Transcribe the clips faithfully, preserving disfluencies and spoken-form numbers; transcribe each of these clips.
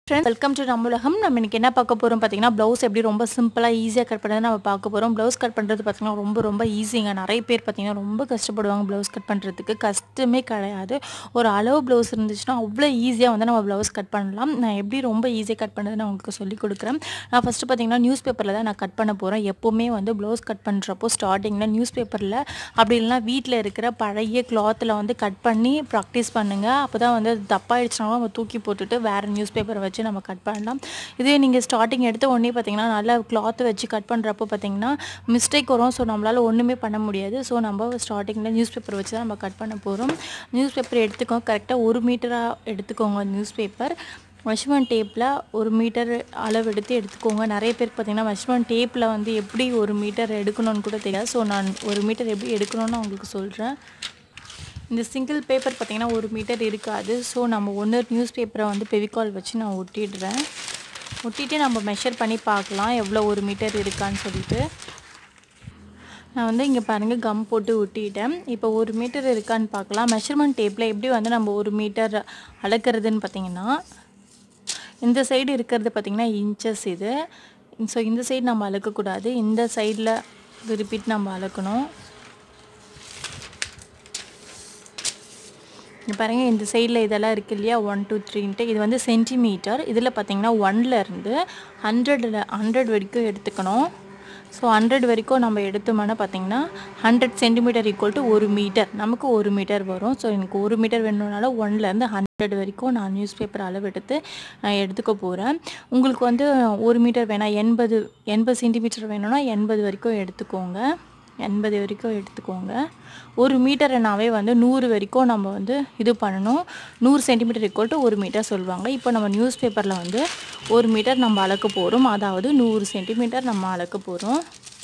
Friends, welcome to நம்முலகம். நம்ம இன்னைக்கு என்ன பார்க்க போகிறோம் பார்த்தீங்கன்னா, ப்ளவுஸ் எப்படி ரொம்ப சிம்பிளாக ஈஸியாக கட் பண்ணுறது நம்ம பார்க்க போகிறோம். ப்ளவுஸ் கட் பண்ணுறது பார்த்தீங்கன்னா ரொம்ப ரொம்ப ஈஸிங்க. நிறைய பேர் பார்த்தீங்கன்னா ரொம்ப கஷ்டப்படுவாங்க ப்ளவுஸ் கட் பண்ணுறதுக்கு. கஷ்டமே கிடையாது. ஒரு அளவு ப்ளவுஸ் இருந்துச்சுன்னா அவ்வளோ ஈஸியாக வந்து நம்ம ப்ளவுஸ் கட் பண்ணலாம். நான் எப்படி ரொம்ப ஈஸியாக கட் பண்ணுறது நான் உங்களுக்கு சொல்லிக் கொடுக்குறேன். நான் ஃபஸ்ட்டு பார்த்தீங்கன்னா நியூஸ் பேப்பரில் தான் நான் கட் பண்ண போகிறேன். எப்போவுமே வந்து ப்ளவுஸ் கட் பண்ணுறப்போ ஸ்டார்டிங்கில் நியூஸ் பேப்பரில் அப்படி இல்லைனா வீட்டில் இருக்கிற பழைய கிளாத்தில் வந்து கட் பண்ணி ப்ராக்டிஸ் பண்ணுங்கள். அப்போ தான் வந்து தப்பாயிடுச்சுனாலும் நம்ம தூக்கி போட்டுட்டு வேறு நியூஸ் பேப்பரை வச்சு நம்ம கட் பண்ணலாம். இதே நீங்கள் ஸ்டார்டிங் எடுத்த உடனே பார்த்தீங்கன்னா நல்லா கிளாத்தை வச்சு கட் பண்ணுறப்போ பார்த்தீங்கன்னா மிஸ்டேக் வரும். ஸோ நம்மளால் ஒன்றுமே பண்ண முடியாது. ஸோ நம்ம ஸ்டார்டிங்கில் நியூஸ் பேப்பர் வச்சு தான் நம்ம கட் பண்ண போகிறோம். நியூஸ் பேப்பர் எடுத்துக்கோங்க, கரெக்டாக ஒரு மீட்டராக எடுத்துக்கோங்க. நியூஸ் பேப்பர் மெஷர்மெண்ட் டேப்பில் ஒரு மீட்டர் அளவு எடுத்து எடுத்துக்கோங்க. நிறைய பேருக்கு பார்த்தீங்கன்னா மெஷர்மெண்ட் டேப்பில் வந்து எப்படி ஒரு மீட்டர் எடுக்கணும்னு கூட தெரியாது. ஸோ நான் ஒரு மீட்டர் எப்படி எடுக்கணும்னு உங்களுக்கு சொல்கிறேன். இந்த சிங்கிள் பேப்பர் பார்த்திங்கன்னா ஒரு மீட்டர் இருக்காது. ஸோ நம்ம ஒன்று நியூஸ் பேப்பரை வந்து ஃபெவிகால் வச்சு நான் ஒட்டிடுறேன். ஒட்டிட்டு நம்ம மெஷர் பண்ணி பார்க்கலாம் எவ்வளோ ஒரு மீட்டர் இருக்கான்னு சொல்லிட்டு. நான் வந்து இங்கே பாருங்கள் கம் போட்டு ஒட்டிட்டேன். இப்போ ஒரு மீட்டர் இருக்கான்னு பார்க்கலாம். மெஷர்மெண்ட் டேப்பில் எப்படி வந்து நம்ம ஒரு மீட்டர் அளக்கிறதுன்னு பார்த்திங்கன்னா, இந்த சைடு இருக்கிறது பார்த்திங்கன்னா இன்ச்சஸ் இது. ஸோ இந்த சைடு நம்ம அளக்கக்கூடாது, இந்த சைடில் ரிப்பீட் நம்ம அளக்கணும். இங்கே பாருங்கள், இந்த சைடில் இதெல்லாம் இருக்குது இல்லையா, ஒன் டூ த்ரீன்ட்டு இது வந்து சென்டிமீட்டர். இதில் பார்த்திங்கன்னா ஒன்லேருந்து ஹண்ட்ரடில் ஹண்ட்ரட் வரைக்கும் எடுத்துக்கணும். ஸோ ஹண்ட்ரட் வரைக்கும் நம்ம எடுத்தோம்னா பார்த்திங்கன்னா ஹண்ட்ரட் சென்டிமீட்டர் ஈக்குவல் டு ஒரு மீட்டர், நமக்கு ஒரு மீட்டர் வரும். ஸோ எனக்கு ஒரு மீட்டர் வேணும்னால ஒன்லேருந்து ஹண்ட்ரட் வரைக்கும் நான் நியூஸ் பேப்பர் அளவு எடுத்து நான் எடுத்துக்க போகிறேன். உங்களுக்கு வந்து ஒரு மீட்டர் வேணால் எண்பது எண்பது சென்டிமீட்டர் வேணும்னா எண்பது வரைக்கும் எடுத்துக்கோங்க. எண்பது வரைக்கும் எடுத்துக்கோங்க. ஒரு மீட்டர்னாவே வந்து நூறு வரைக்கும் நம்ம வந்து இது பண்ணணும். நூறு சென்டிமீட்டர் ஈக்குவல் டு ஒரு மீட்டர் சொல்லுவாங்க. இப்போ நம்ம நியூஸ் பேப்பரில் வந்து ஒரு மீட்டர் நம்ம அளக்க போகிறோம். அதாவது நூறு சென்டிமீட்டர் நம்ம அளக்க போகிறோம்.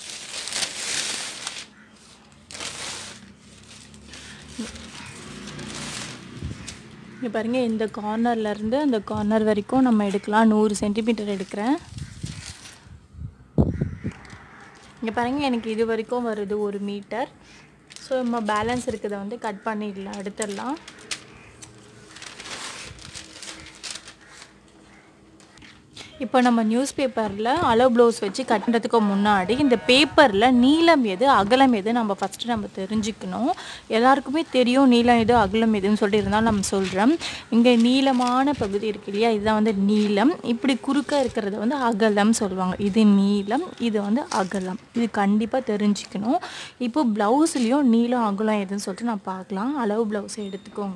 இங்கே பாருங்கள், இந்த கார்னர்லேருந்து அந்த கார்னர் வரைக்கும் நம்ம எடுக்கலாம். நூறு சென்டிமீட்டர் எடுக்கிறேன். இங்கே பாருங்கள், எனக்கு இது வரைக்கும் வருது ஒரு மீட்டர். ஸோ நம்ம பேலன்ஸ் இருக்கிறத வந்து கட் பண்ணிடலாம், எடுத்துடலாம். இப்போ நம்ம நியூஸ் பேப்பரில் அளவு ப்ளவுஸ் வச்சு கட் பண்ணுறதுக்கு முன்னாடி இந்த பேப்பரில் நீளம் எது அகலம் எது நம்ம ஃபஸ்ட்டு நம்ம தெரிஞ்சுக்கணும். எல்லாருக்குமே தெரியும் நீளம் எது அகலம் எதுன்னு சொல்லிட்டு இருந்தாலும் நம்ம சொல்கிறோம். இங்கே நீளமான பகுதி இருக்கு இல்லையா, இதுதான் வந்து நீளம். இப்படி குறுக்க இருக்கிறத வந்து அகலம் சொல்லுவாங்க. இது நீளம், இது வந்து அகலம். இது கண்டிப்பாக தெரிஞ்சுக்கணும். இப்போ ப்ளவுஸ்லேயும் நீளம் அகலம் எதுன்னு சொல்லிட்டு நான் பார்க்கலாம். அளவு ப்ளவுஸை எடுத்துக்கோங்க.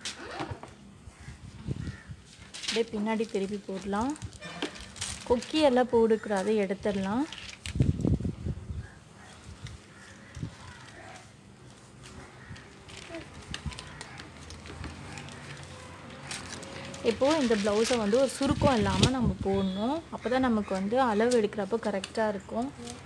அப்படியே பின்னாடி திருப்பி போடலாம். கொக்கியெல்லாம் போடக்கூடாது, எடுத்துடலாம். இப்போது இந்த ப்ளவுஸை வந்து ஒரு சுருக்கம் இல்லாமல் நம்ம போடணும். அப்போ தான் நமக்கு வந்து அளவு எடுக்கிறப்போ கரெக்டாக இருக்கும்.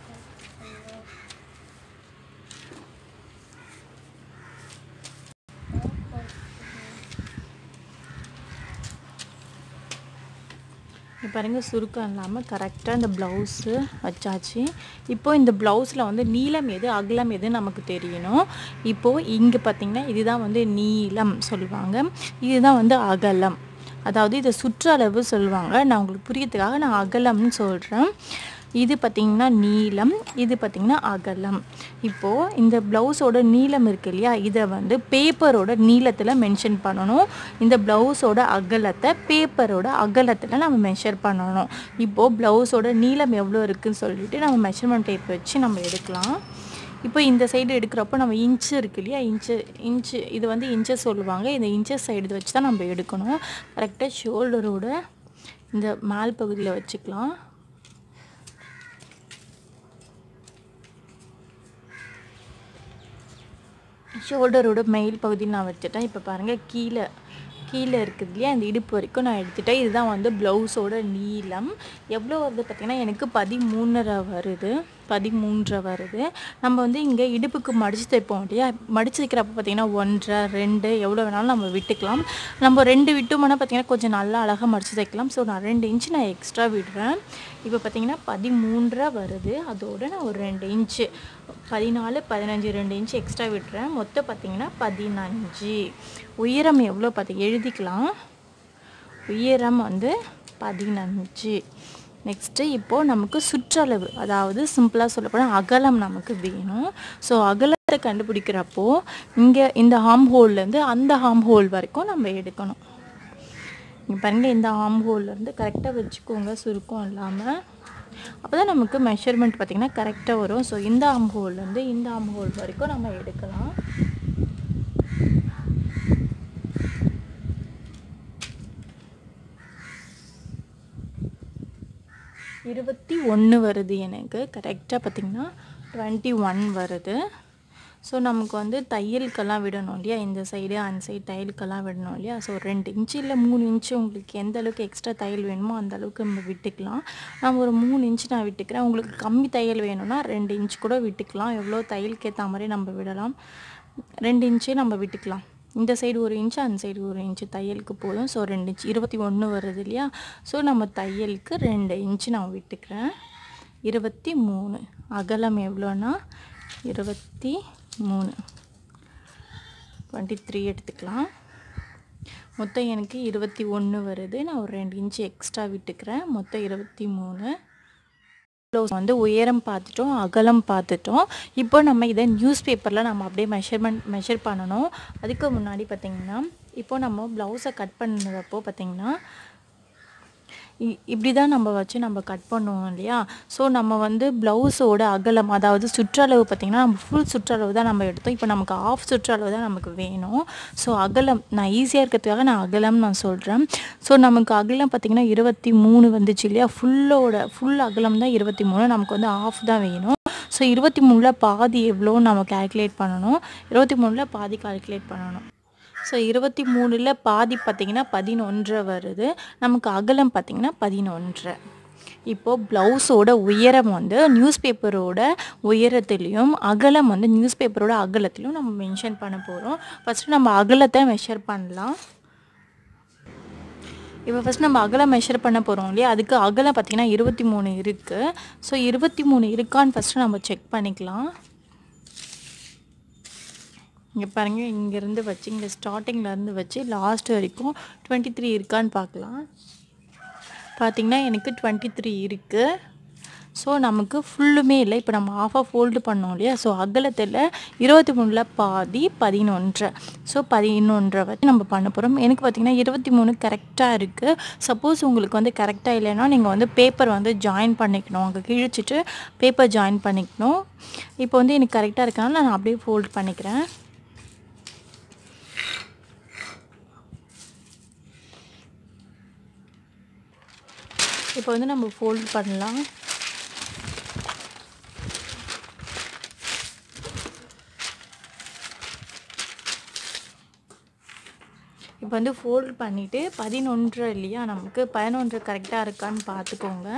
பாருங்கள், சுருக்கம் இல்லாமல் கரெக்டாக இந்த ப்ளவுஸு வச்சாச்சு. இப்போது இந்த ப்ளவுஸில் வந்து நீளம் எது அகலம் எது நமக்கு தெரியணும். இப்போது இங்கே பார்த்திங்கன்னா இதுதான் வந்து நீளம் சொல்லுவாங்க, இதுதான் வந்து அகலம். அதாவது இதை சுற்றளவு சொல்லுவாங்க. நான் உங்களுக்கு புரியறதுக்காக நான் அகலம்னு சொல்கிறேன். இது பார்த்திங்கன்னா நீளம், இது பார்த்திங்கன்னா அகலம். இப்போது இந்த ப்ளவுஸோட நீளம் இருக்குது இல்லையா, இதை வந்து பேப்பரோட நீளத்தில் மென்ஷன் பண்ணணும். இந்த ப்ளவுஸோட அகலத்தை பேப்பரோட அகலத்தில் நம்ம மெஷர் பண்ணணும். இப்போது ப்ளவுஸோட நீளம் எவ்வளோ இருக்குதுன்னு சொல்லிட்டு நம்ம மெஷர்மெண்ட் டேப் வச்சு நம்ம எடுக்கலாம். இப்போ இந்த சைடு எடுக்கிறப்போ நம்ம இன்ச்சு இருக்குது இல்லையா, இன்ச்சு இன்ச்சு இது வந்து இன்ச்சஸ் சொல்லுவாங்க. இந்த இன்ச்சஸ் சைடு வச்சு தான் நம்ம எடுக்கணும். கரெக்டாக ஷோல்டரோட இந்த மேல் பகுதியில் வச்சுக்கலாம். ஷோல்டரோட மெயில் பகுதி நான் வச்சுட்டேன். இப்போ பாருங்கள், கீழே கீழே இருக்குது இல்லையா, இந்த இடுப்பு வரைக்கும் நான் எடுத்துட்டேன். இதுதான் வந்து ப்ளவுஸோட நீளம். எவ்வளோ வருது பார்த்திங்கன்னா எனக்கு பதிமூன்றரை வருது பதிமூன்றரை வருது. நம்ம வந்து இங்கே இடுப்புக்கு மடித்து தைப்போம் இல்லையா, மடித்து தைக்கிறப்ப பார்த்திங்கன்னா ஒன்றரை ரெண்டு எவ்வளோ வேணாலும் நம்ம விட்டுக்கலாம். நம்ம ரெண்டு விட்டோம்னா பார்த்திங்கன்னா கொஞ்சம் நல்லா அழகாக மடித்து தைக்கலாம். ஸோ நான் ரெண்டு இன்ச்சு நான் எக்ஸ்ட்ரா விடுறேன். இப்போ பார்த்திங்கன்னா பதிமூன்றரை வருது. அதோடு நான் ஒரு ரெண்டு இன்ச்சு பதினாலு பதினஞ்சு ரெண்டு இன்ச்சு எக்ஸ்ட்ரா விடுறேன். மொத்தம் பார்த்திங்கன்னா பதினஞ்சு. உயரம் எவ்வளோ பார்த்து எழுதிக்கலாம். உயரம் வந்து பதினஞ்சு. நெக்ஸ்ட்டு இப்போது நமக்கு சுற்றளவு, அதாவது சிம்பிளாக சொல்லப்போனால் அகலம் நமக்கு வேணும். ஸோ அகலத்தை கண்டுபிடிக்கிறப்போ இங்கே இந்த ஆர்ம் ஹோல்லேருந்து அந்த ஆர்ம் ஹோல் வரைக்கும் நம்ம எடுக்கணும். இங்கே பாருங்கள், இந்த ஆர்ம் ஹோல்லேருந்து கரெக்டாக வச்சுக்கோங்க, சுருக்கம் இல்லாமல். அப்போ தான் நமக்கு மெஷர்மெண்ட் பார்த்திங்கன்னா கரெக்டாக வரும். ஸோ இந்த ஆர்ம் ஹோல்லேருந்து இந்த ஆர்ம் ஹோல் வரைக்கும் நம்ம எடுக்கலாம். இருபத்தி ஒன்று வருது எனக்கு. கரெக்டாக பார்த்திங்கன்னா டுவெண்ட்டி ஒன் வருது. ஸோ நமக்கு வந்து தையலுக்கெல்லாம் விடணும் இல்லையா, இந்த சைடு அந்த சைடு தையலுக்கெல்லாம் விடணும் இல்லையா. ஸோ ரெண்டு இன்ச்சு இல்லை மூணு இன்ச்சு உங்களுக்கு எந்த அளவுக்கு எக்ஸ்ட்ரா தையல் வேணுமோ அந்த அளவுக்கு நம்ம விட்டுக்கலாம். நான் ஒரு மூணு இன்ச்சு நான் விட்டுக்கிறேன். உங்களுக்கு கம்மி தையல் வேணும்னா ரெண்டு இன்ச்சு கூட விட்டுக்கலாம். எவ்வளோ தையலுக்கு ஏற்ற மாதிரி நம்ம விடலாம். ரெண்டு இன்ச்சே நம்ம விட்டுக்கலாம். இந்த சைடு ஒரு இன்ச்சு, அந்த சைடு ஒரு இன்ச்சு தையலுக்கு போதும். ஸோ ரெண்டு இன்ச்சு இருபத்தி ஒன்று வருது இல்லையா. ஸோ நம்ம தையலுக்கு ரெண்டு இன்ச்சு நான் விட்டுக்கிறேன். இருபத்தி மூணு. அகலம் எவ்வளோன்னா இருபத்தி மூணு, டுவெண்ட்டி த்ரீ எடுத்துக்கலாம். மொத்தம் எனக்கு இருபத்தி ஒன்று வருது. நான் ஒரு ரெண்டு இன்ச்சு எக்ஸ்ட்ரா விட்டுக்கிறேன். மொத்தம் இருபத்தி மூணு. ப்ளவுஸ் வந்து உயரம் பார்த்துட்டோம், அகலம் பார்த்துட்டோம். இப்போ நம்ம இதை நியூஸ் பேப்பரில் நம்ம அப்படியே மெஷர்மெண்ட் மெஷர் பண்ணணும். அதுக்கு முன்னாடி பார்த்திங்கன்னா இப்போ நம்ம ப்ளவுஸை கட் பண்ணுறப்போ பார்த்திங்கன்னா இப்படி தான் நம்ம வச்சு நம்ம கட் பண்ணுவோம் இல்லையா. ஸோ நம்ம வந்து ப்ளவுஸோட அகலம், அதாவது சுற்றளவு பார்த்திங்கன்னா நம்ம ஃபுல் சுற்றளவு தான் நம்ம எடுத்தோம். இப்போ நமக்கு ஆஃப் சுற்றளவு தான் நமக்கு வேணும். ஸோ அகலம் நான் ஈஸியாக இருக்கிறதுக்காக நான் அகலம் நான் சொல்கிறேன். ஸோ நமக்கு அகலம் பார்த்திங்கன்னா இருபத்தி மூணு வந்துச்சு இல்லையா. ஃபுல்லோட ஃபுல் அகலம் தான் இருபத்தி மூணு, நமக்கு வந்து ஆஃப் தான் வேணும். ஸோ இருபத்தி மூணில் பாதி எவ்வளோன்னு நம்ம கேல்குலேட் பண்ணணும். இருபத்தி மூணில் பாதி கால்குலேட் பண்ணணும். ஸோ இருபத்தி மூணில் பாதி பார்த்திங்கன்னா பதினொன்று வருது. நமக்கு அகலம் பார்த்திங்கன்னா பதினொன்று. இப்போது ப்ளவுஸோட உயரம் வந்து நியூஸ் பேப்பரோட உயரத்துலேயும் அகலம் வந்து நியூஸ் பேப்பரோட அகலத்துலையும் நம்ம மென்ஷன் பண்ண போகிறோம். ஃபஸ்ட்டு நம்ம அகலத்தை மெஷர் பண்ணலாம். இப்போ ஃபஸ்ட் நம்ம அகலம் மெஷர் பண்ண போகிறோம் இல்லையா. அதுக்கு அகலம் பார்த்திங்கன்னா இருபத்தி மூணு இருக்குது. ஸோ இருபத்தி மூணு இருக்கான்னு ஃபஸ்ட்டு நம்ம செக் பண்ணிக்கலாம். இங்கே பாருங்கள், இங்கேருந்து வச்சு இங்கே ஸ்டார்டிங்லேருந்து வச்சு லாஸ்ட் வரைக்கும் டுவெண்ட்டி த்ரீ இருக்கான்னு பார்க்கலாம். பார்த்திங்கன்னா எனக்கு டுவெண்ட்டி த்ரீ இருக்குது. ஸோ நமக்கு ஃபுல்லுமே இல்லை. இப்போ நம்ம ஆஃப் ஆஃப் ஃபோல்டு பண்ணோம் இல்லையா. ஸோ அகலத்தில் இருபத்தி மூணில் பாதி பதினொன்று. ஸோ பதினொன்றை வச்சு நம்ம பண்ண போகிறோம். எனக்கு பார்த்திங்கன்னா இருபத்தி மூணு கரெக்டாக இருக்குது. சப்போஸ் உங்களுக்கு வந்து கரெக்டாக இல்லைன்னா நீங்கள் வந்து பேப்பர் வந்து ஜாயின் பண்ணிக்கணும். அங்கே கிழிச்சிட்டு பேப்பர் ஜாயின் பண்ணிக்கணும். இப்போ வந்து எனக்கு கரெக்டாக இருக்கனால நான் அப்படியே ஃபோல்டு பண்ணிக்கிறேன். இப்போ வந்து நம்ம ஃபோல்ட் பண்ணலாம். இப்போ வந்து ஃபோல்ட் பண்ணிவிட்டு பதினொன்று இல்லையா, நமக்கு பதினொன்று கரெக்டாக இருக்கான்னு பார்த்துக்கோங்க.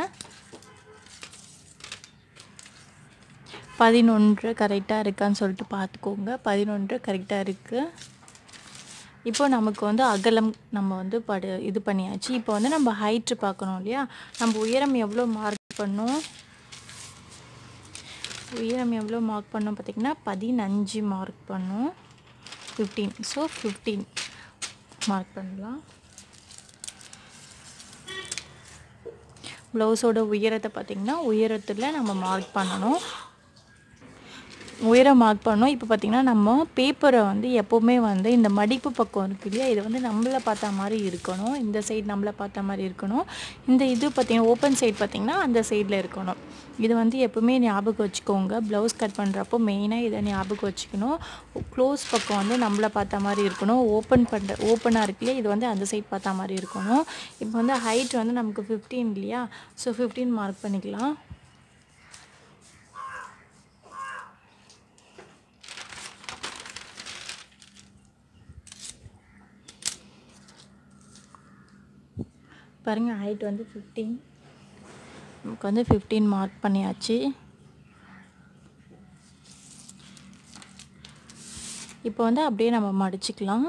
பதினொன்று கரெக்டாக இருக்கான்னு சொல்லிட்டு பார்த்துக்கோங்க. பதினொன்று கரெக்டாக இருக்குது. இப்போ நமக்கு வந்து அகலம் நம்ம வந்து படு இது பண்ணியாச்சு. இப்போ வந்து நம்ம ஹைட்டு பார்க்கணும் இல்லையா. நம்ம உயரம் எவ்வளோ மார்க் பண்ணோம், உயரம் எவ்வளோ மார்க் பண்ணோம் பார்த்திங்கன்னா பதினஞ்சு மார்க் பண்ணோம். ஃபிஃப்டீன். ஸோ ஃபிஃப்டீன் மார்க் பண்ணலாம். ப்ளவுஸோட உயரத்தை பார்த்திங்கன்னா உயரத்தில் நம்ம மார்க் பண்ணணும். உயரம் மார்க் பண்ணோம். இப்போ பார்த்திங்கன்னா நம்ம பேப்பரை வந்து எப்போவுமே வந்து இந்த மடிப்பு பக்கம் இருக்குது இல்லையா, இது வந்து நம்மளை பார்த்த மாதிரி இருக்கணும். இந்த சைடு நம்மளை பார்த்த மாதிரி இருக்கணும். இந்த இது பார்த்திங்கன்னா ஓப்பன் சைடு பார்த்திங்கன்னா அந்த சைடில் இருக்கணும். இது வந்து எப்போவுமே ஞாபகம் வச்சுக்கோங்க. ப்ளவுஸ் கட் பண்ணுறப்போ மெயினாக இதை ஞாபகம் வச்சுக்கணும். க்ளோஸ் பக்கம் வந்து நம்மளை பார்த்த மாதிரி இருக்கணும். ஓப்பன் பண்ணுற ஓப்பனாக இருக்குல்லையா, இது வந்து அந்த சைடு பார்த்த மாதிரி இருக்கணும். இப்போ வந்து ஹைட் வந்து நமக்கு ஃபிஃப்டீன் இல்லையா. ஸோ ஃபிஃப்டீன் மார்க் பண்ணிக்கலாம். பாருங்கள், ஹைட் வந்து ஃபிஃப்டீன். நமக்கு வந்து ஃபிஃப்டீன் மார்க் பண்ணியாச்சு. இப்போ வந்து அப்படியே நம்ம மடிச்சுக்கலாம்.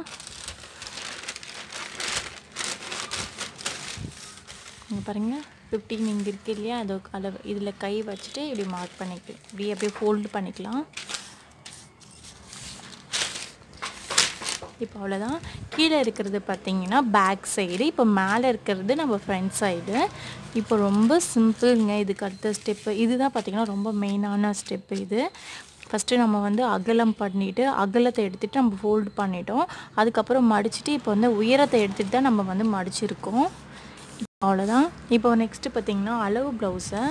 இங்கே பாருங்கள், ஃபிஃப்டீன் இங்கே இருக்குது இல்லையா, அது அளவு இதில் கை வச்சுட்டு இப்படி மார்க் பண்ணிக்கலாம். இப்படி அப்படியே ஃபோல்டு பண்ணிக்கலாம். இப்போ அவ்வளோதான். கீழே இருக்கிறது பார்த்தீங்கன்னா பேக் சைடு, இப்போ மேலே இருக்கிறது நம்ம ஃப்ரண்ட் சைடு. இப்போ ரொம்ப சிம்பிளுங்க இதுக்கு அடுத்த ஸ்டெப்பு. இதுதான் பார்த்தீங்கன்னா ரொம்ப மெயினான ஸ்டெப்பு இது. ஃபஸ்ட்டு நம்ம வந்து அகலம் பண்ணிவிட்டு அகலத்தை எடுத்துகிட்டு நம்ம ஃபோல்டு பண்ணிட்டோம். அதுக்கப்புறம் மடிச்சுட்டு இப்போ வந்து உயரத்தை எடுத்துகிட்டு தான் நம்ம வந்து மடிச்சிருக்கோம். அவ்வளோதான். இப்போ நெக்ஸ்ட்டு பார்த்திங்கன்னா அளவு ப்ளவுஸை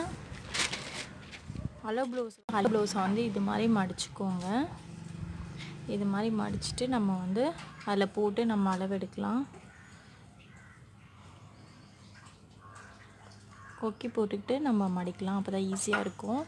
அளவு ப்ளவுஸ் அளவு ப்ளவுஸை வந்து இது மாதிரி மடிச்சுக்கோங்க. இது மாதிரி மடிச்சுட்டு நம்ம வந்து அதில் போட்டு நம்ம அளவு எடுக்கலாம். கொக்கி போட்டுக்கிட்டு நம்ம மடிக்கலாம், அப்போ தான் ஈஸியாக இருக்கும்.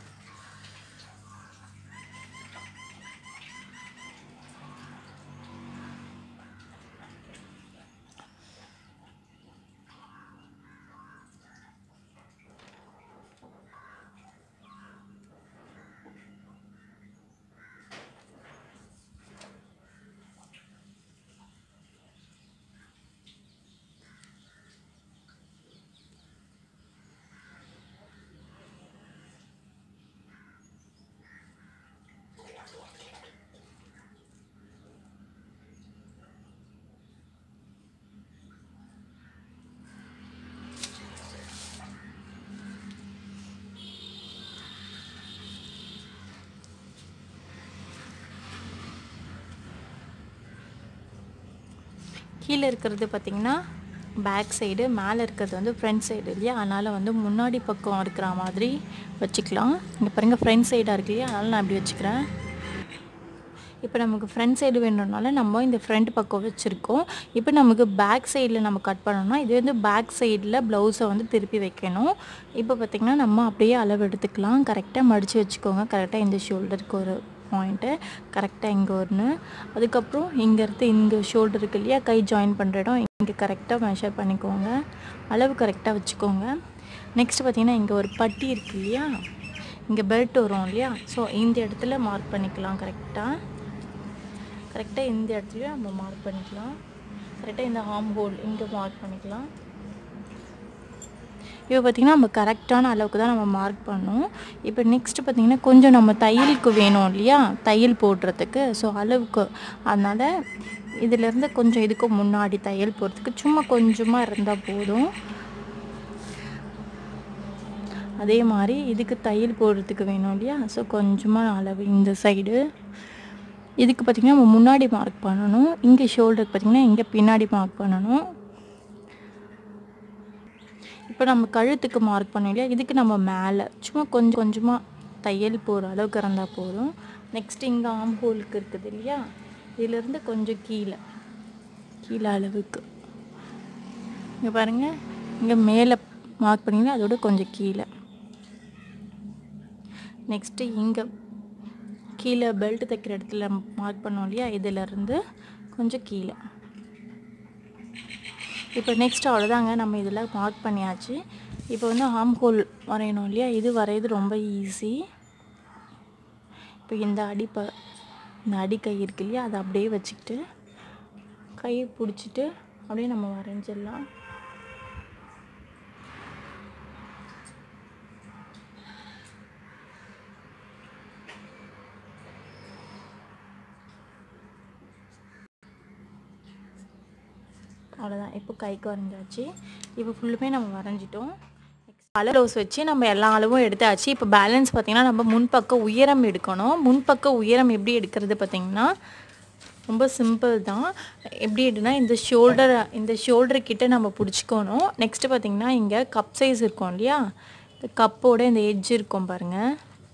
கீழே இருக்கிறது பார்த்திங்கன்னா பேக் சைடு, மேலே இருக்கிறது வந்து ஃப்ரண்ட் சைடு இல்லையா, அதனால் வந்து முன்னாடி பக்கம் இருக்கிற மாதிரி வச்சுக்கலாம். இங்கே பாருங்கள் ஃப்ரண்ட் சைடாக இருக்கு இல்லையா, அதனால் நான் இப்படி வச்சுக்கிறேன். இப்போ நமக்கு ஃப்ரண்ட் சைடு வேணும்னால நம்ம இந்த ஃப்ரண்ட் பக்கம் வச்சுருக்கோம். இப்போ நமக்கு பேக் சைடில் நம்ம கட் பண்ணோம்னா இது வந்து பேக் சைடில் ப்ளவுஸை வந்து திருப்பி வைக்கணும். இப்போ பார்த்திங்கன்னா நம்ம அப்படியே அளவு எடுத்துக்கலாம். கரெக்டாக மடித்து வச்சுக்கோங்க. கரெக்டாக இந்த ஷோல்டருக்கு ஒரு பாயிண்ட்டு, கரெக்டாக இங்கே ஒன்று, அதுக்கப்புறம் இங்கேருந்து இங்கே ஷோல்டர் இருக்கு இல்லையா, கை ஜாயின் பண்ணுற இடம் இங்கே கரெக்டாக மெஷர் பண்ணிக்கோங்க. அளவு கரெக்டாக வச்சுக்கோங்க. நெக்ஸ்ட் பார்த்திங்கன்னா இங்கே ஒரு பட்டி இருக்கு இல்லையா, இங்கே பெல்ட் வரும் இல்லையா, ஸோ இந்த இடத்துல மார்க் பண்ணிக்கலாம். கரெக்டாக கரெக்டாக இந்த இடத்துலையும் நம்ம மார்க் பண்ணிக்கலாம். கரெக்டாக இந்த ஆர்ம் ஹோல் இங்கே மார்க் பண்ணிக்கலாம். இப்போ பார்த்திங்கன்னா நம்ம கரெக்டான அளவுக்கு தான் நம்ம மார்க் பண்ணோம். இப்போ நெக்ஸ்ட்டு பார்த்திங்கன்னா கொஞ்சம் நம்ம தையலுக்கு வேணும் இல்லையா, தையல் போடுறதுக்கு, ஸோ அளவுக்கு, அதனால் இதிலேருந்து கொஞ்சம் இதுக்கு முன்னாடி தையல் போடுறதுக்கு சும்மா கொஞ்சமாக இருந்தால் போதும். அதே மாதிரி இதுக்கு தையல் போடுறதுக்கு வேணும் இல்லையா, ஸோ கொஞ்சமாக அளவு இந்த சைடு. இதுக்கு பார்த்திங்கன்னா நம்ம முன்னாடி மார்க் பண்ணணும். இங்கே ஷோல்டருக்கு பார்த்திங்கன்னா இங்கே பின்னாடி மார்க் பண்ணணும். இப்போ நம்ம கழுத்துக்கு மார்க் பண்ணோம் இல்லையா, இதுக்கு நம்ம மேலே சும்மா கொஞ்சம் கொஞ்சமாக தையல் போகிற அளவுக்கு இருந்தால் போதும். நெக்ஸ்ட் இங்கே ஆம் ஹோலுக்கு இருக்குது இல்லையா, இதிலேருந்து கொஞ்சம் கீழே கீழே அளவுக்கு இங்கே பாருங்கள், இங்கே மேலே மார்க் பண்ணிங்கன்னா அதோட கொஞ்சம் கீழே. நெக்ஸ்ட்டு இங்கே கீழே பெல்ட் தைக்கிற இடத்துல மார்க் பண்ணோம் இல்லையா, இதிலேருந்து கொஞ்சம் கீழே. இப்போ நெக்ஸ்ட் அவ்வளோதாங்க, நம்ம இதில் மார்க் பண்ணியாச்சு. இப்போ வந்து ஆம் ஹோல் வரையணும் இல்லையா, இது வரைகிறது ரொம்ப ஈஸி. இப்போ இந்த அடி ப இந்த அடி கை இருக்கு இல்லையா, அதை அப்படியே வச்சுக்கிட்டு கையை பிடிச்சிட்டு அப்படியே நம்ம வரைஞ்சிடலாம். அவ்வளோதான். இப்போ கைக்கு வரைஞ்சாச்சு. இப்போ ஃபுல்லுமே நம்ம வரைஞ்சிட்டோம். அளவு ப்ளவுஸ் வச்சு நம்ம எல்லா அளவும் எடுத்தாச்சு. இப்போ பேலன்ஸ் பார்த்திங்கன்னா நம்ம முன்பக்க உயரம் எடுக்கணும். முன்பக்க உயரம் எப்படி எடுக்கிறது பார்த்திங்கன்னா ரொம்ப சிம்பிள் தான். எப்படி எடுனா இந்த ஷோல்டர் இந்த ஷோல்டர் கிட்ட நம்ம பிடிச்சிக்கணும். நெக்ஸ்ட்டு பார்த்திங்கன்னா இங்கே கப் சைஸ் இருக்கும் இல்லையா, இந்த கப்போட இந்த எட்ஜ் இருக்கும் பாருங்கள்,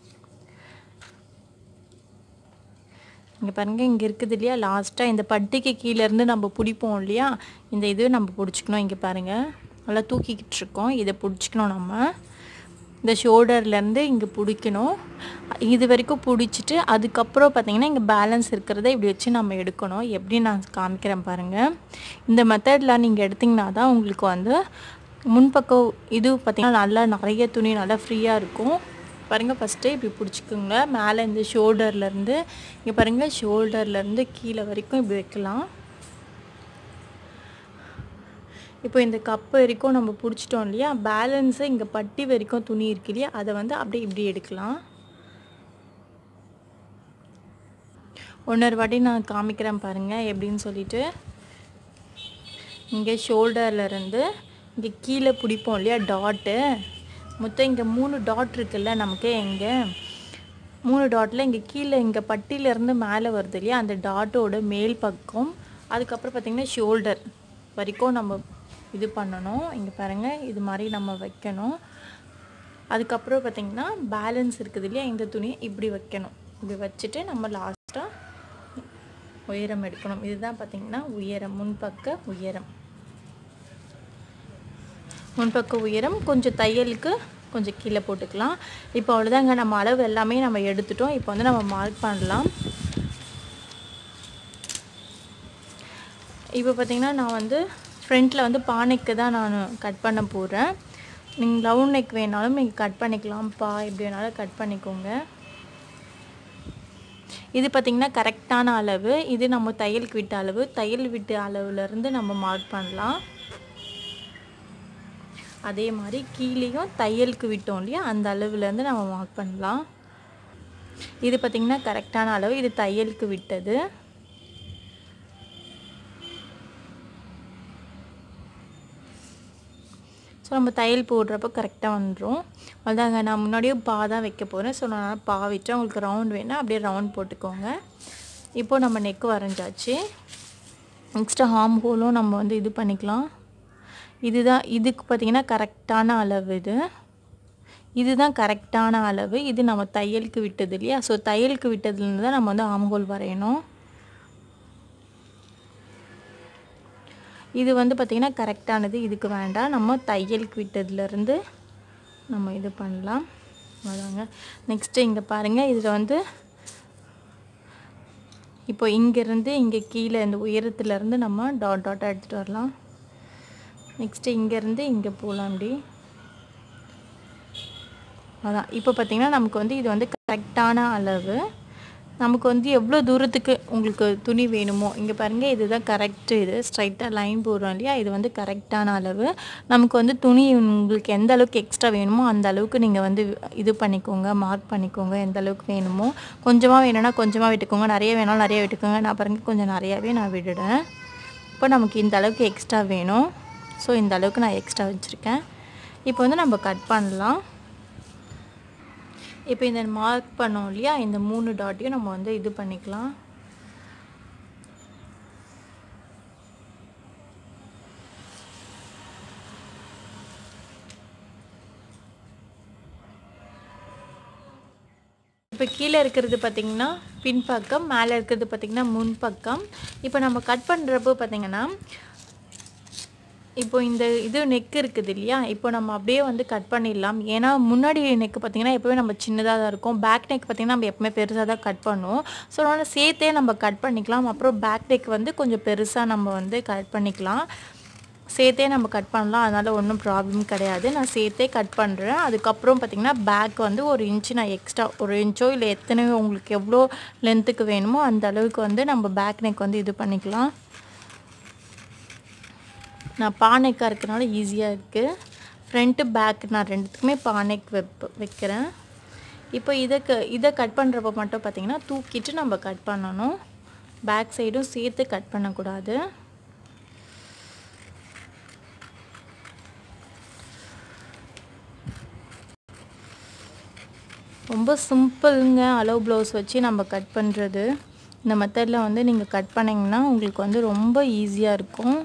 இங்கே பாருங்கள், இங்கே இருக்குது இல்லையா, லாஸ்ட்டாக இந்த பட்டிக்கு கீழேருந்து நம்ம பிடிப்போம் இல்லையா, இந்த இது நம்ம பிடிச்சிக்கணும். இங்கே பாருங்கள் நல்லா தூக்கிக்கிட்டு இருக்கோம், இதை பிடிச்சிக்கணும். நம்ம இந்த ஷோல்டர்லேருந்து இங்கே பிடிக்கணும். இது வரைக்கும் பிடிச்சிட்டு அதுக்கப்புறம் பார்த்திங்கன்னா இங்கே பேலன்ஸ் இருக்கிறத இப்படி வச்சு நம்ம எடுக்கணும். எப்படி நான் காமிக்கிறேன் பாருங்கள். இந்த மெத்தடில் நீங்கள் எடுத்திங்கன்னா தான் உங்களுக்கு வந்து முன்பக்கம் இது பார்த்திங்கன்னா நல்லா நிறைய துணி நல்லா ஃப்ரீயாக இருக்கும். பாருங்கள், ஃபஸ்ட்டு இப்படி பிடிச்சிக்கோங்க. மேலே இந்த ஷோல்டர்லேருந்து இங்கே பாருங்கள், ஷோல்டர்லேருந்து கீழே வரைக்கும் இப்படி வைக்கலாம். இப்போ இந்த கப்பு வரைக்கும் நம்ம பிடிச்சிட்டோம் இல்லையா, பேலன்ஸு இங்கே பட்டி வரைக்கும் துணி இருக்கு இல்லையா, அதை வந்து அப்படியே இப்படி எடுக்கலாம். இன்னொரு வாட்டி நான் காமிக்கிறேன் பாருங்கள் எப்படின்னு சொல்லிட்டு. இங்கே ஷோல்டர்லேருந்து இங்கே கீழே பிடிப்போம் இல்லையா டாட்டு, மொத்தம் இங்கே மூணு டாட் இருக்குல்ல நமக்கு. இங்கே மூணு டாட்டில் இங்கே கீழே இங்கே பட்டியிலேருந்து மேலே வருது இல்லையா அந்த டாட்டோட மேல் பக்கம், அதுக்கப்புறம் பார்த்திங்கன்னா ஷோல்டர் வரைக்கும் நம்ம இது பண்ணணும். இங்கே பாருங்கள் இது மாதிரி நம்ம வைக்கணும். அதுக்கப்புறம் பார்த்திங்கன்னா பேலன்ஸ் இருக்குது இல்லையா இந்த துணி இப்படி வைக்கணும். இப்படி வச்சுட்டு நம்ம லாஸ்ட்டாக உயரம் எடுக்கணும். இதுதான் பார்த்திங்கன்னா உயரம், முன்பக்க உயரம். முன்பக்க உயரம் கொஞ்சம் தையலுக்கு கொஞ்சம் கீழே போட்டுக்கலாம். இப்போ அவ்வளோதாங்க, நம்ம அளவு எல்லாமே நம்ம எடுத்துட்டோம். இப்போ வந்து நம்ம மார்க் பண்ணலாம். இப்போ பார்த்திங்கன்னா நான் வந்து ஃப்ரண்ட்டில் வந்து பானைக்கு தான் நான் கட் பண்ண போகிறேன். நீங்கள் ரவுண்ட் நெக் வேணாலும் நீங்கள் கட் பண்ணிக்கலாம்ப்பா, எப்படி வேணாலும் கட் பண்ணிக்கோங்க. இது பார்த்திங்கன்னா கரெக்டான அளவு. இது நம்ம தையலுக்கு விட்ட அளவு. தையல் விட்ட அளவுலேருந்து நம்ம மார்க் பண்ணலாம். அதே மாதிரி கீழேயும் தையலுக்கு விட்டோம் இல்லையா அந்த அளவுலேருந்து நம்ம மார்க் பண்ணலாம். இது பார்த்திங்கன்னா கரெக்டான அளவு. இது தையலுக்கு விட்டது. ஸோ நம்ம தையல் போடுறப்போ கரெக்டாக வந்துடும். அதாங்க நான் முன்னாடியே பா தான் வைக்க போகிறேன். ஸோ நான் பா வச்சா உங்களுக்கு ரவுண்ட் வேணால் அப்படியே ரவுண்ட் போட்டுக்கோங்க. இப்போது நம்ம நெக்கு வரைஞ்சாச்சு. நெக்ஸ்ட்டு ஹார்ம் ஹோலும் நம்ம வந்து இது பண்ணிக்கலாம். இதுதான் இதுக்கு பார்த்திங்கன்னா கரெக்டான அளவு. இது இதுதான் கரெக்டான அளவு. இது நம்ம தையலுக்கு விட்டது இல்லையா, ஸோ தையலுக்கு விட்டதுலேருந்து தான் நம்ம வந்து ஆர்ம் ஹோல் வரையணும். இது வந்து பார்த்திங்கன்னா கரெக்டானது, இதுக்கு வேண்டாம். நம்ம தையலுக்கு விட்டதுலேருந்து நம்ம இது பண்ணலாம். அதாங்க நெக்ஸ்ட்டு இங்கே பாருங்கள், இதில் வந்து இப்போ இங்கேருந்து இங்கே கீழே இந்த உயரத்துலேருந்து நம்ம டாட் டாட்டாக எடுத்துகிட்டு வரலாம். நெக்ஸ்ட்டு இங்கேருந்து இங்கே போகலாம் அப்படி. அதான் இப்போ பார்த்திங்கன்னா நமக்கு வந்து இது வந்து கரெக்டான அளவு. நமக்கு வந்து எவ்வளோ தூரத்துக்கு உங்களுக்கு துணி வேணுமோ இங்கே பாருங்கள், இதுதான் கரெக்டு. இது ஸ்ட்ரைட்டாக லைன் போடுறோம் இல்லையா, இது வந்து கரெக்டான அளவு. நமக்கு வந்து துணி உங்களுக்கு எந்த அளவுக்கு எக்ஸ்ட்ரா வேணுமோ அந்த அளவுக்கு நீங்கள் வந்து இது பண்ணிக்கோங்க, மார்க் பண்ணிக்கோங்க. எந்த அளவுக்கு வேணுமோ, கொஞ்சமாக வேணும்னா கொஞ்சமாக விட்டுக்கோங்க, நிறைய வேணாலும் நிறைய விட்டுக்கோங்க. நான் பாருங்கள் கொஞ்சம் நிறையாவே நான் விடுறேன். இப்போ நமக்கு இந்த அளவுக்கு எக்ஸ்ட்ரா வேணும். ஸோ இந்த அளவுக்கு நான் எக்ஸ்ட்ரா வச்சுருக்கேன். இப்போ வந்து நம்ம கட் பண்ணலாம். இப்போ இந்த மார்க் பண்ணோம் இல்லையா இந்த மூணு டாட்டையும் நம்ம வந்து இது பண்ணிக்கலாம். இப்போ கீழே இருக்கிறது பார்த்திங்கன்னா பின்பக்கம், மேலே இருக்கிறது பார்த்திங்கன்னா முன்பக்கம். இப்போ நம்ம கட் பண்ணுறப்போ பார்த்திங்கன்னா இப்போ இந்த இது நெக் இருக்குது இல்லையா, இப்போ நம்ம அப்படியே வந்து கட் பண்ணிடலாம். ஏன்னா முன்னாடி நெக்கு பார்த்திங்கன்னா எப்போவே நம்ம சின்னதாக தான் இருக்கும். பேக் நெக் பார்த்திங்கன்னா நம்ம எப்பவுமே பெருசாக தான் கட் பண்ணுவோம். ஸோ அதனால் சேர்த்தே நம்ம கட் பண்ணிக்கலாம். அப்புறம் பேக் நெக் வந்து கொஞ்சம் பெருசாக நம்ம வந்து கட் பண்ணிக்கலாம். சேர்த்தே நம்ம கட் பண்ணலாம், அதனால் ஒன்றும் ப்ராப்ளம் கிடையாது. நான் சேர்த்தே கட் பண்ணுறேன். அதுக்கப்புறம் பார்த்திங்கன்னா பேக் வந்து ஒரு இன்ச்சு நான் எக்ஸ்ட்ரா, ஒரு இன்ச்சோ இல்லை எத்தனையோ உங்களுக்கு எவ்வளோ லென்த்துக்கு வேணுமோ அந்த அளவுக்கு வந்து நம்ம பேக் நெக் வந்து இது பண்ணிக்கலாம். நான் பானைக்காக இருக்கிறனால ஈஸியாக இருக்குது. ஃப்ரண்ட்டு பேக் நான் ரெண்டுத்துக்குமே பானைக்கு வைப்ப வைக்கிறேன். இப்போ இதுக்கு இதை கட் பண்ணுறப்போ மட்டும் பார்த்திங்கன்னா தூக்கிட்டு நம்ம கட் பண்ணணும். பேக் சைடும் சேர்த்து கட் பண்ணக்கூடாது. ரொம்ப சிம்பிளுங்க அளவு ப்ளவுஸ் வச்சு நம்ம கட் பண்ணுறது. இந்த மெத்தடில் வந்து நீங்கள் கட் பண்ணிங்கன்னா உங்களுக்கு வந்து ரொம்ப ஈஸியாக இருக்கும்.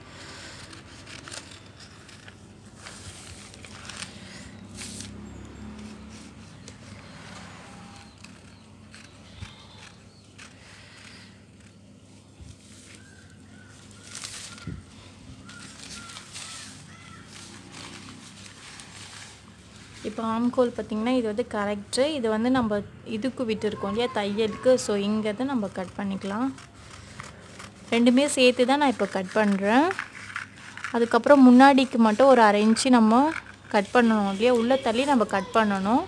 இப்போ ஆம்கோல் பார்த்திங்கன்னா இது வந்து கரெக்டு. இது வந்து நம்ம இதுக்கு விட்டுருக்கோம் இல்லையா தையலுக்கு, ஸோ இங்கே தான் நம்ம கட் பண்ணிக்கலாம். ரெண்டுமே சேர்த்து தான் நான் இப்போ கட் பண்ணுறேன். அதுக்கப்புறம் முன்னாடிக்கு மட்டும் ஒரு அரை இன்ச்சு நம்ம கட் பண்ணணும் இல்லையா, உள்ளே தள்ளி நம்ம கட் பண்ணணும்.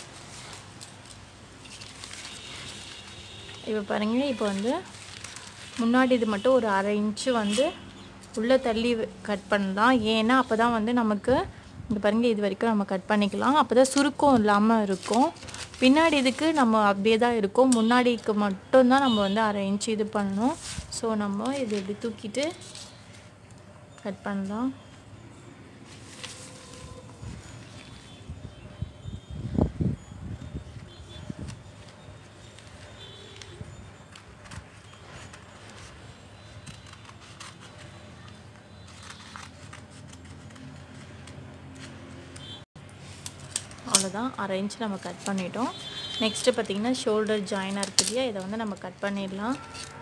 இப்போ பாருங்கள், இப்போ வந்து முன்னாடி இது மட்டும் ஒரு அரை இன்ச்சு வந்து உள்ளே தள்ளி கட் பண்ணலாம். ஏன்னா அப்போ தான் வந்து நமக்கு இந்த பாருங்க இது வரைக்கும் நம்ம கட் பண்ணிக்கலாம். அப்போ தான் சுருக்கம் இல்லாமல் இருக்கும். பின்னாடி இதுக்கு நம்ம அப்படியே தான் இருக்கும். முன்னாடிக்கு மட்டும்தான் நம்ம வந்து அரை இன்ச்சு இது பண்ணணும். ஸோ நம்ம இது இப்படி தூக்கிட்டு கட் பண்ணலாம். அவ்வளோதான், அரை இன்ச் நம்ம கட் பண்ணிட்டோம். நெக்ஸ்ட்டு பார்த்திங்கன்னா ஷோல்டர் ஜாயினாக இருக்குது இல்லையா, இதை வந்து நம்ம கட் பண்ணிடலாம்.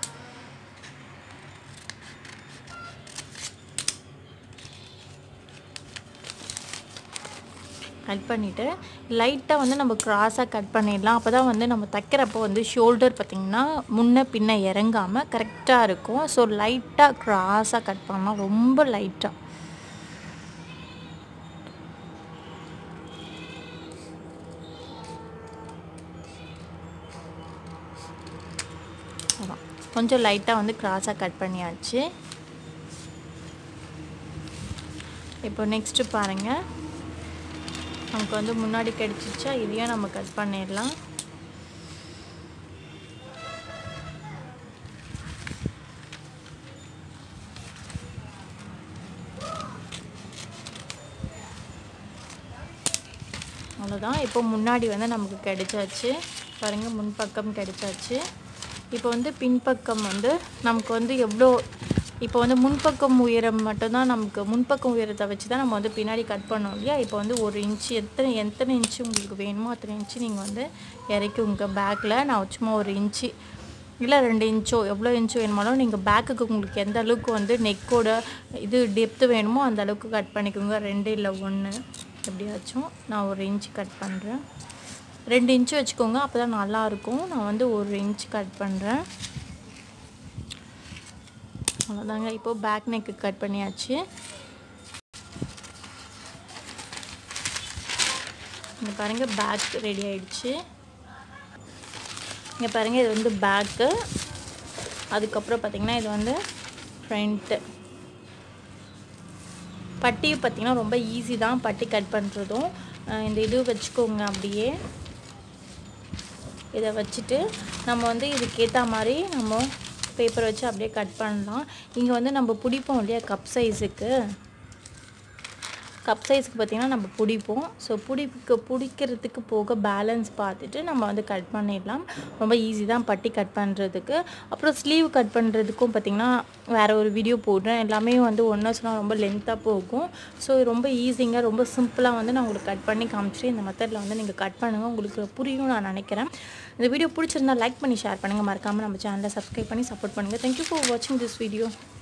கட் பண்ணிவிட்டு லைட்டாக வந்து நம்ம க்ராஸாக கட் பண்ணிடலாம். அப்போ தான் வந்து நம்ம தைக்கிறப்போ வந்து ஷோல்டர் பார்த்திங்கன்னா முன்ன பின்ன இறங்காமல் கரெக்டாக இருக்கும். ஸோ லைட்டாக க்ராஸாக கட் பண்ணலாம், ரொம்ப லைட்டாக. கொஞ்சம் லைட்டாக வந்து க்ராஸாக கட் பண்ணியாச்சு. இப்போ நெக்ஸ்ட்டு பாருங்கள், நமக்கு வந்து முன்னாடி கிடச்சிச்சா, இதையும் நம்ம கட் பண்ணிடலாம். அவ்வளோதான். இப்போ முன்னாடி வந்து நமக்கு கிடைச்சாச்சு பாருங்கள், முன்பக்கம் கிடைச்சாச்சு. இப்போ வந்து பின்பக்கம் வந்து நமக்கு வந்து எவ்வளோ, இப்போ வந்து முன்பக்கம் உயரம் மட்டும்தான் நமக்கு, முன்பக்கம் உயரத்தை வச்சு தான் நம்ம வந்து பின்னாடி கட் பண்ணோம் இல்லையா. இப்போ வந்து ஒரு இன்ச்சு எத்தனை எத்தனை இன்ச்சு உங்களுக்கு வேணுமோ அத்தனை இன்ச்சு நீங்கள் வந்து இறக்கி உங்கள் பேக்கில், நான் சும்மா ஒரு இன்ச்சு இல்லை ரெண்டு இன்ச்சோ எவ்வளோ இன்ச்சு வேணுமாலும் நீங்கள் பேக்குக்கு உங்களுக்கு எந்த அளவுக்கு வந்து நெக்கோட இது டெப்த்து வேணுமோ அந்த அளவுக்கு கட் பண்ணிக்கோங்க. ரெண்டு இல்லை ஒன்று எப்படியாச்சும். நான் ஒரு இன்ச்சு கட் பண்ணுறேன். ரெண்டு இன்ச்சு வச்சுக்கோங்க, அப்போ தான் நல்லாயிருக்கும். நான் வந்து ஒரு இன்ச்சு கட் பண்ணுறேன். அவ்வளோதாங்க. இப்போது பேக் நெக்கு கட் பண்ணியாச்சு. இங்கே பாருங்கள், பேக் ரெடி ஆகிடுச்சு. இங்கே பாருங்கள், இது வந்து பேக்கு. அதுக்கப்புறம் பார்த்திங்கன்னா இது வந்து ஃப்ரண்ட்டு. பட்டி பார்த்திங்கன்னா ரொம்ப ஈஸி தான் பட்டி கட் பண்ணுறதும். இந்த இது வச்சுக்கோங்க, அப்படியே இதை வச்சுட்டு நம்ம வந்து இதுக்கேற்ற மாதிரி நம்ம பேப்பர் வச்சு அப்படியே கட் பண்ணலாம். இங்கே வந்து நம்ம பிடிப்போம் இல்லையா கப் சைஸுக்கு, கப் சைஸுக்கு பார்த்திங்கன்னா நம்ம பிடிப்போம். ஸோ பிடிக்க பிடிக்கிறதுக்கு போக பேலன்ஸ் பார்த்துட்டு நம்ம வந்து கட் பண்ணிடலாம். ரொம்ப ஈஸி தான் பட்டி கட் பண்ணுறதுக்கு. அப்புறம் ஸ்லீவ் கட் பண்ணுறதுக்கும் பார்த்திங்கன்னா வேறு ஒரு வீடியோ போடுறேன். எல்லாமே வந்து ஒன்றா சொன்னால் ரொம்ப லென்த்தாக போகும். ஸோ ரொம்ப ஈஸிங்க, ரொம்ப சிம்பிளாக வந்து நான் உங்களுக்கு கட் பண்ணி காமிச்சிட்டு இந்த மெத்தடில் வந்து நீங்கள் கட் பண்ணுங்கள், உங்களுக்கு புரியும் நான் நினைக்கிறேன். இந்த வீடியோ பிடிச்சிருந்தா லைக் பண்ணி ஷேர் பண்ணுங்கள். மறக்காமல் நம்ம சேனலை சப்ஸ்கிரைப் பண்ணி சப்போர்ட் பண்ணுங்கள். தேங்க்யூ ஃபார் வாட்சிங் திஸ் வீடியோ.